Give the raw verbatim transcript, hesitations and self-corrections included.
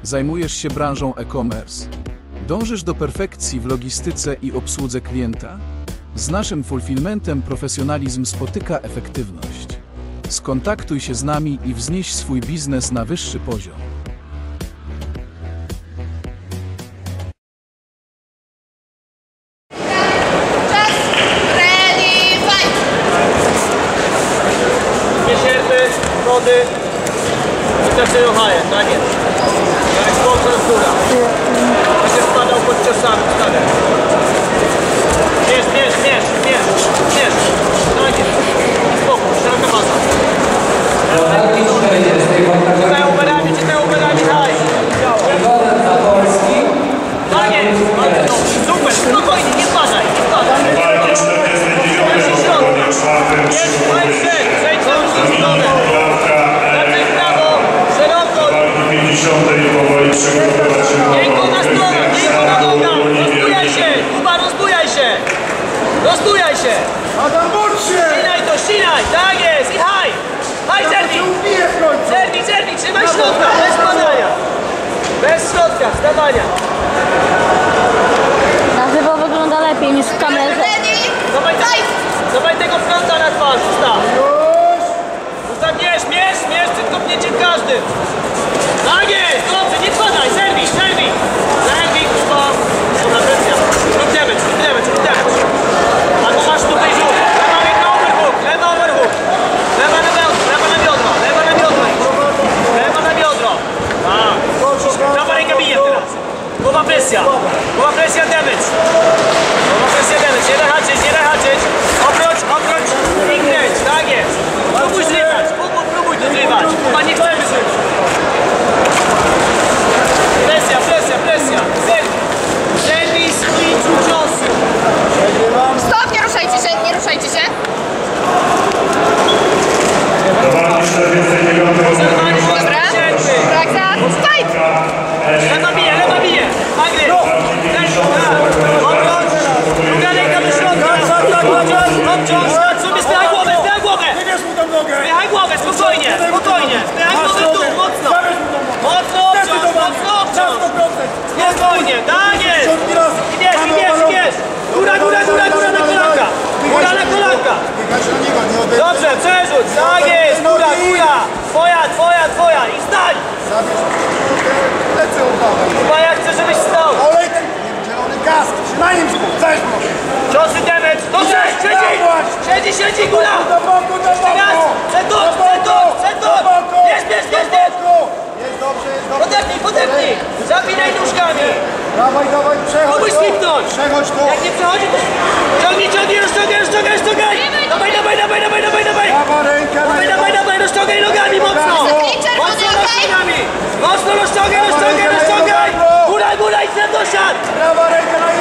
Zajmujesz się branżą e-commerce. Dążysz do perfekcji w logistyce i obsłudze klienta? Z naszym fulfillmentem profesjonalizm spotyka efektywność. Skontaktuj się z nami i wznieś swój biznes na wyższy poziom. Czas, ready, fight! Sierpy, wody i zaczynają haje, tak jest. Jak sponsor z góra. Ja się spadał pod ciosami, stale. Mierz, mierz, mierz, mierz, mierz. Tak jest. Spokój, szeroka baza. Czytają uberami, czytają uberami, haj. Tak jest, bardzo dobrze. Super, spokojnie, nie spadaj, nie spadaj. Jest, fajnie, zejdź na różną stronę. Zaczek prawo, szeroko. Miękko na stronę, miękko na nogę. Rozbujaj się, Kuba, rozbujaj się. Rozbujaj się. Adam, bądź się! Ścinaj to, ścinaj, tak jest i haj. Haj, zerwij. Zerwij, zerwij, trzymaj środka, bez spadania. Bez środka, wstawania. Na żywo wygląda lepiej niż w kamerze. Ready, Dawaj, fight! dawaj tego fronta na twarz, ustaw. Ustaw, mierz, mierz, mierz, przed kopnięciem każdym. Tak jest, dobrze, nie spadaj, zerwij, zerwij. Zerwij, Kuba. Dobra, presja. Rób damage, rób damage, rób damage. Albo masz tutaj rzut. Lewa ręka overhook, lewa overhook. Lewa na biodro, lewa na biodro, lewa na biodro. Lewa na biodro. Tak. Prawa ręka bije teraz. Głowa presja. Głowa presja, damage. Głowa presja, damage. Nie rehaczyć, nie rehaczyć. Obróć, obróć i kręć, tak jest. Próbuj zrywać, próbuj, próbuj to zrywać. Chyba nie chcemy zrywać. Presja, presja, presja. Serwis. Serwis i ciosu. Stop, nie ruszajcie się, nie ruszajcie się. Dobra, Praksa, fight! Lewa bije, lewa bije. Agres. Obróć. Druga ręka do środka. Obciąż, obciąż. Sobie spychaj głowę, spychaj głowę. Spychaj głowę, spokojnie, spokojnie. Spychaj głowę w dół, mocno. Mocno obciąż, mocno obciąż. Spokojnie, tak jest. I bierz, i bierz, i bierz. Góra, góra, góra, góra na kolanka. Góra na kolanka. Dobrze, przerzuć, tak jest. Góra, góra. Twoja, twoja, twoja. I stań. Chyba ja chcę, żebyś stał. Olej ten zielony kask, trzymaj nim się, zaś mu. Ciosy damage. Dobrze, siedzi. Siedzi, siedzi, góra. Do boku, do Jeszcze raz. boku. Przetocz, przetocz, przetocz. Bierz, bierz, bierz, bierz. Jest dobrze, jest dobrze. Podepnij, podepnij. Zapinaj nóżkami. Dawaj, dawaj, przechodź Próbuj to. skipnąć. Przechodź to. Jak nie przechodzi, to ciągnij, ciągnij, rozciągaj, rozciągaj, rozciągaj. Dawaj, dawaj, dawaj, dawaj, dawaj, dawaj. Prawa ręka na Dawaj, niego. dawaj, dawaj, rozciągaj nogami mocno. Mocno rozciągami. Mocno rozciągaj, rozciągaj, rozciągaj. Góra, góra, idź na dosiad. Prawa ręka na